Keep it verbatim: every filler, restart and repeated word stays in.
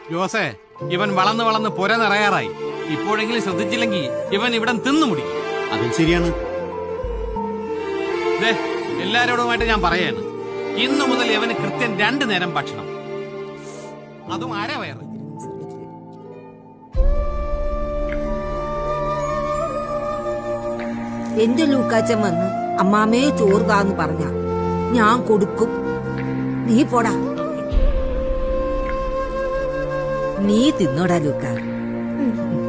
ജോസേ, ഇവൻ വളർന്ന് വളർന്ന് പുര നിറയാറായി. ഇപ്പോഴെങ്കിലും ശ്രദ്ധിച്ചില്ലെങ്കിൽ ഇവൻ ഇവിടം തിന്നു മുടിക്കും. അതും ശരിയാണ്. എല്ലാരോടുമായിട്ട് ഞാൻ പറയാണ്, ഇന്നു മുതൽ ഇവന് കൃത്യം രണ്ടു നേരം ഭക്ഷണം, അതും അരവയറ്. എന്റെ ലൂക്കാച്ചൻ വന്ന് അമ്മാമയെ ചോറുതാന്ന് പറഞ്ഞ ഞാൻ കൊടുക്കും. നീ പോടാ, നീ തിന്നോടാ ലൂക്ക.